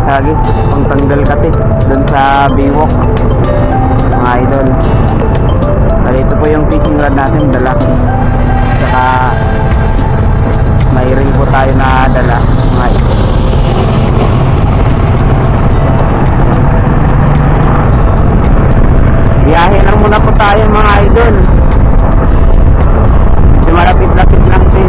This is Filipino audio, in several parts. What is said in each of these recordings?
lagi pangtanggal kasi dun sa Baywalk mga idol. Kaya ito po yung fishing rod natin dala, saka may ring po tayo na dala mga idol. Biyahe lang muna po tayo mga idol, kasi malapit-lapit lang din.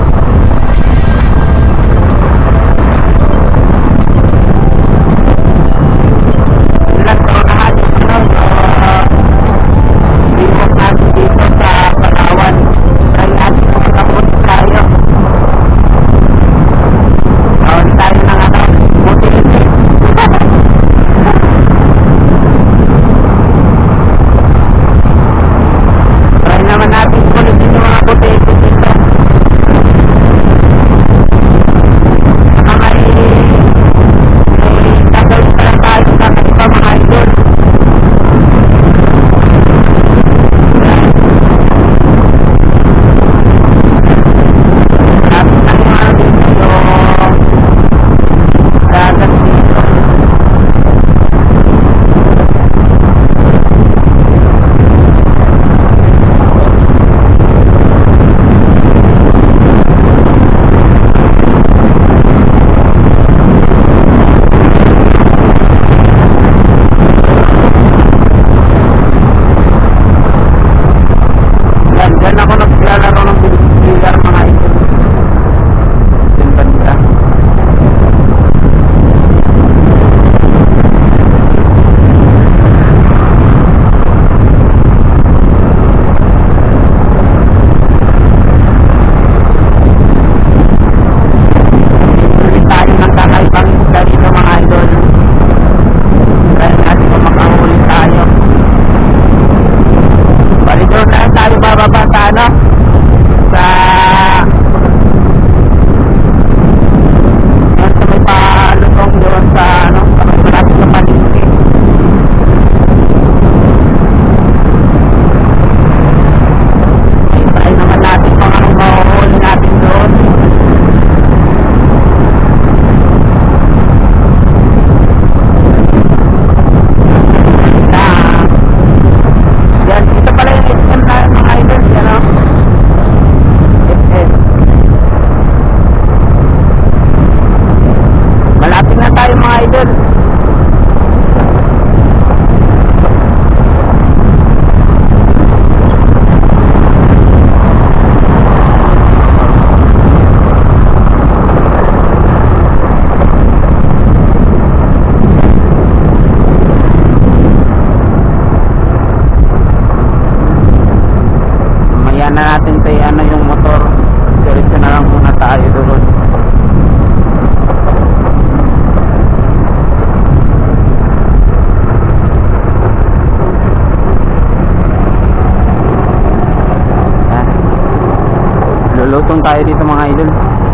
Lulutong tayo dito mga idol.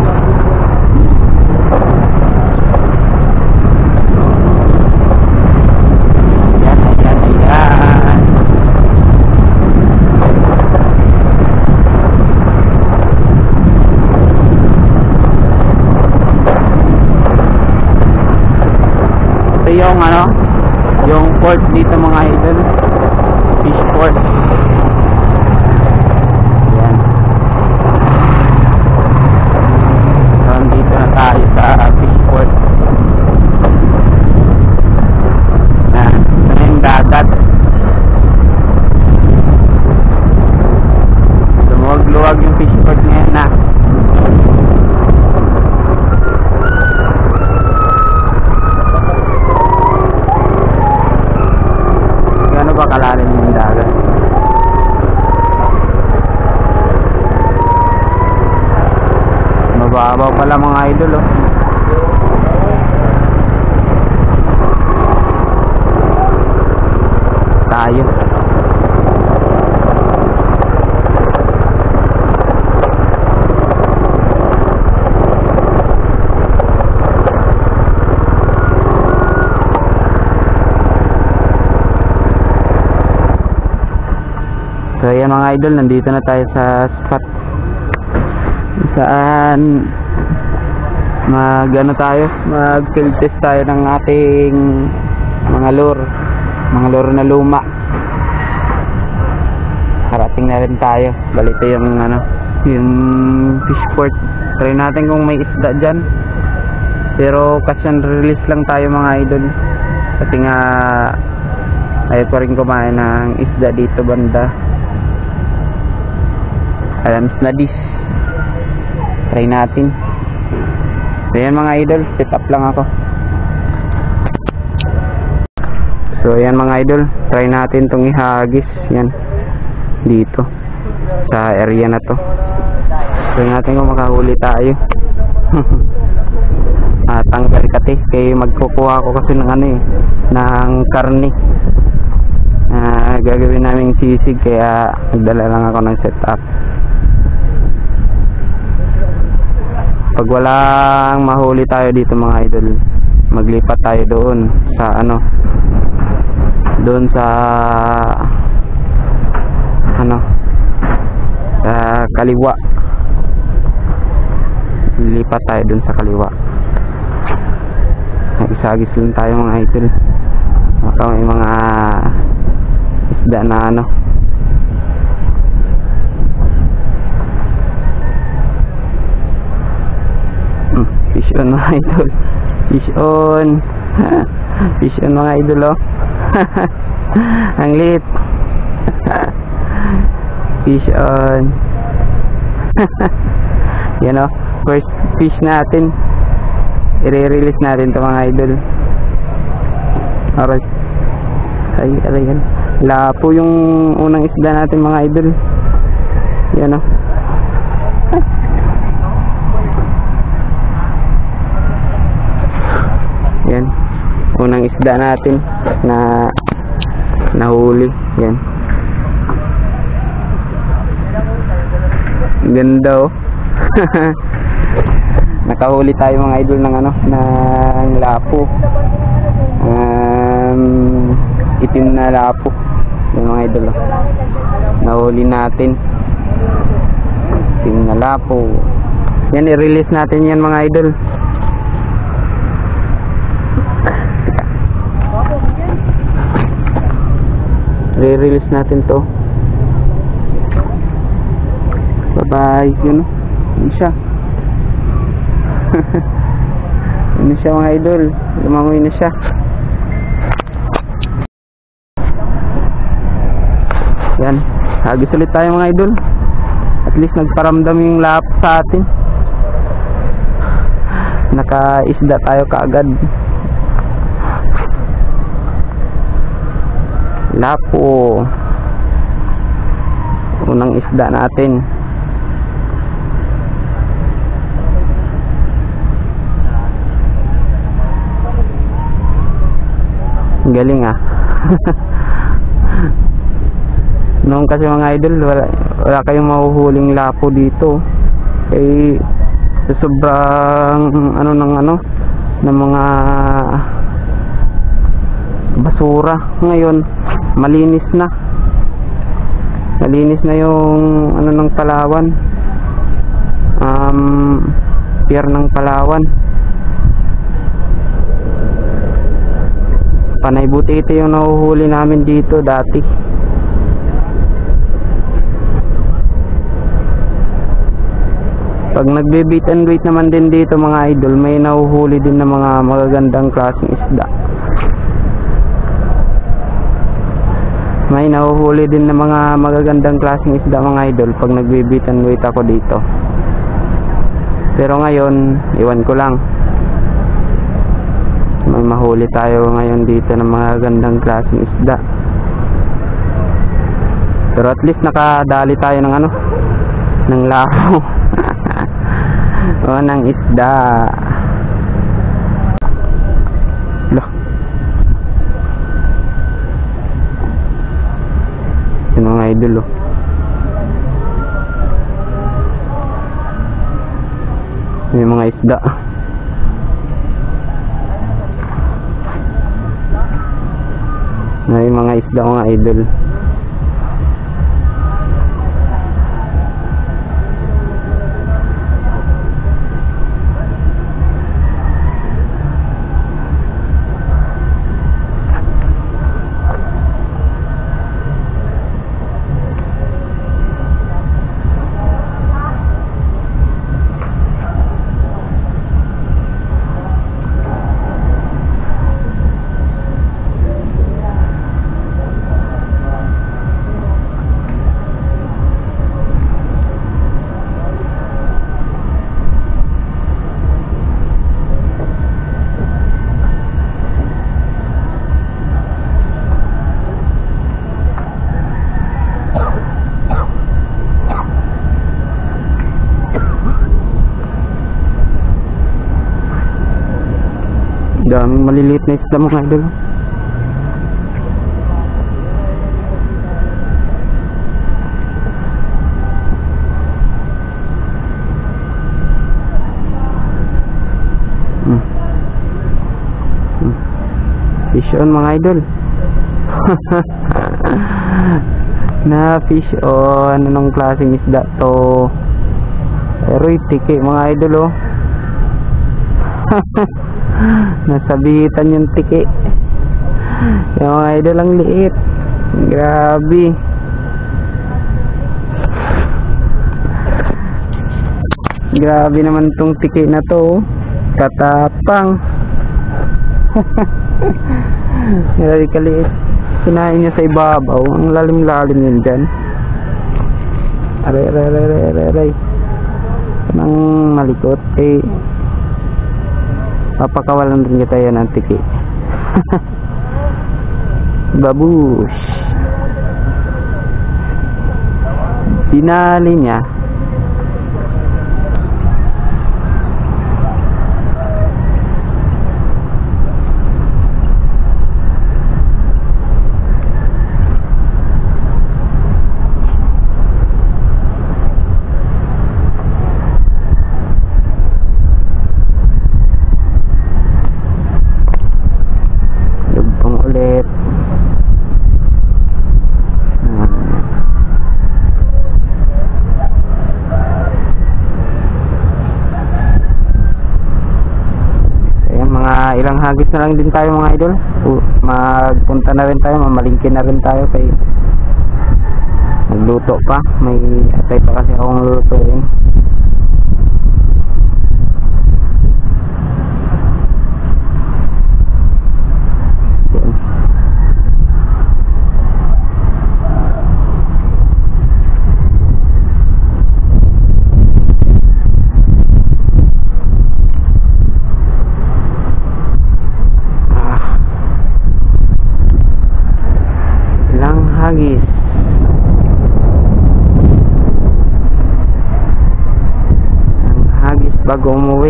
Ayan, ayan, ayan. Ito yung yung port dito mga idol, fish port. Tayo sa fishport na yung dagat. Lumuwag-luwag yung fishport ngayon na. Gano'n ba kalalim yung dagat? Mababaw pala mga idol oh. Tayo. So ayan mga idol, nandito na tayo sa spot saan mag field test tayo ng ating mga lure na luma. Karating na rin tayo. Balito yung yung fish port. Try natin kung may isda dyan, pero catch and release lang tayo mga idol, kasi nga ayaw ko rin kumain ng isda dito banda. Alam na dis. Try natin. So yan mga idol, set up lang ako. So yan mga idol, try natin tong ihagis yan dito sa area na to. Try natin kung makahuli tayo. Tanggal kati kay magkukuha ako kasi ng ng karne. Gagawin naming sisig, kaya nagdala lang ako ng setup. Pag walang mahuli tayo dito mga idol, maglipat tayo doon sa doon sa sa kaliwa. Lipat tayo doon sa kaliwa. Isagis lang tayo mga idol. Baka may mga isda na fish on mga idol. Fish on. Fish on mga idol, oh. Ang lit. Fish on. Yan, oh. First fish natin. I-release natin to mga idol. Alright. Ay yan. Lapo yung unang isda natin mga idol. Yan, oh. Yan. Unang isda natin na nahuli. Yan. Ganda, oh. Nakahuli tayo mga idol ng ng lapo. Itim na lapo. Yan mga idol, oh. Nahuli natin. Itim na lapo. Yan, i-release natin yan mga idol. I-release natin to. Bye-bye. Yun, yun siya. Yun siya mga idol. Lumangoy na siya. Yan. Hagis ulit tayo mga idol. At least nagparamdam yung lapo sa atin. Nakaisda tayo kaagad. Lapo. Unang isda natin. Galing, ah. Noong kasi mga idol, wala kayong mahuhuling lapo dito. Eh, sobrang ng mga basura. Ngayon malinis na yung ng Palawan, pier ng Palawan. Panay butete yung nahuhuli namin dito dati. Pag nagbe-beat and wait naman din dito mga idol, may nahuhuli din ng mga magagandang klaseng isda. May nahuhuli din ng mga magagandang klaseng isda mga idol pag nagbe-beat and wait ako dito. Pero ngayon, iwan ko lang. May mahuli tayo ngayon dito ng mga gandang klaseng isda. Pero at least nakadali tayo ng ng lapo. O, ng isda. Loh. Yun mga idol, oh. May mga isda. May mga isda mga idol. Daming maliliit na isda mga idol. Fish on mga idol. Na fish on. Anong klaseng isda to? Pero tiki mga idol oh. Nasabitan yung tiki. Yung mga idol ang liit. Grabe. Grabe naman tong tiki na to. Katapang. Grabe kaliit. Kinain niya sa ibabaw. Ang lalim-lalim yun dyan. Aray. Nang malikot eh papakawalan rin kita yan ng tiki. Babush. Dinali niya. Ilang hagis na lang din tayo mga idol. Magpunta na rin tayo, mamalingkin na rin tayo kay magluto pa. May atay pa kasi akong lulutuin. Hagis. Ang hagis bago umuwi.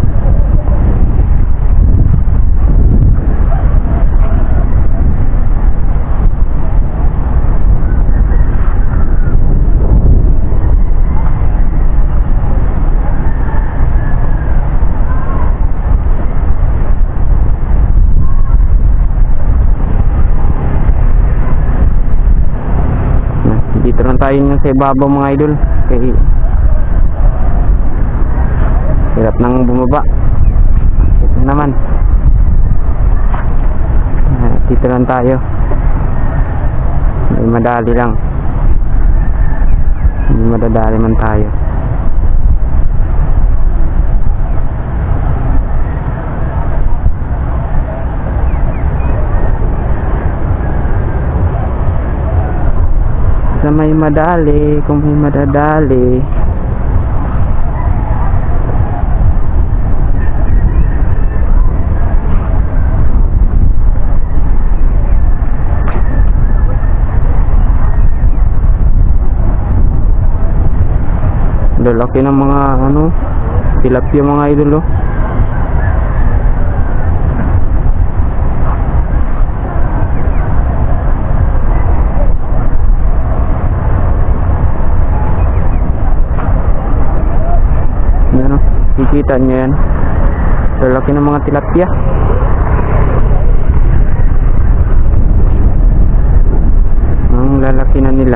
Dito lang tayo sa ibabaw mga idol. Kaya hirap nang bumaba. Ito naman. Dito lang tayo. May madali lang. Hindi madadali man tayo. Sa may madali, kung may madadali. Lalaki ng mga tilapia mga idol oh. Kikita nyo yan. Lalaki ng mga tilapia. Ang lalaki na nila.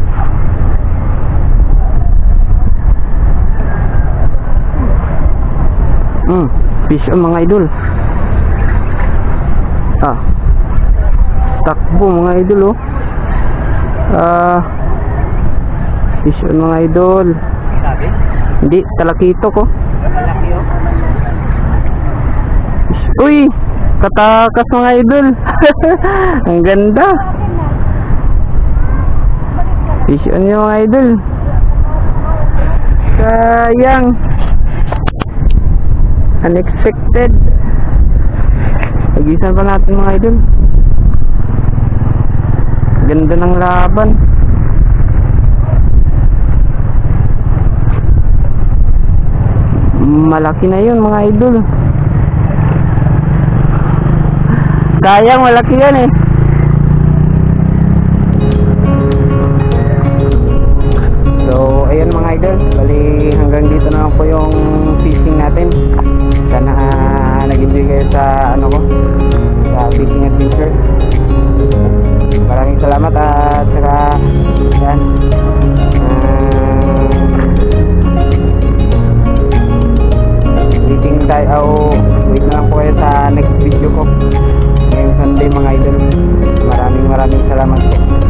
Fish on mga idol. Takbo mga idol oh. Fish on mga idol. Hindi, talakito ko. Uy, katakas mga idol. Ang ganda. Fish on yung mga idol. Sayang. Unexpected. Pagisan pa natin mga idol. Ganda ng laban. Malaki na yun mga idol. Sayang, malaki yan eh. So, ayun mga idol, bali hanggang dito na lang po yung fishing natin. Sana nag-enjoy kayo sa ano ko, sa fishing adventure. Maraming salamat at saka yan. Wait na lang po kayo sa next video ko ngayong Sunday mga idol. Maraming salamat po.